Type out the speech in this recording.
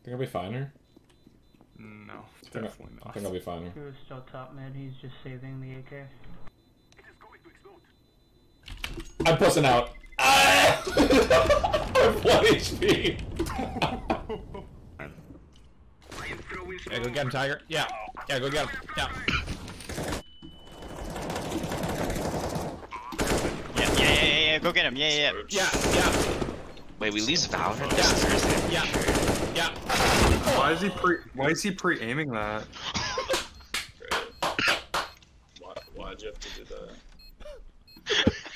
Think I'll be finer? No, definitely I not. think I'll be finer. He was still top mid, he's just saving the AK. I'm pussing out. Ah! I'm 1 HP. Yeah, go get him, Tiger. Yeah. Yeah, go get him. Yeah. Yeah, go get him. Yeah. Yeah. Wait, we lose Valorant? Yeah. Yeah. Why is he pre-aiming that? Why'd you have to do that?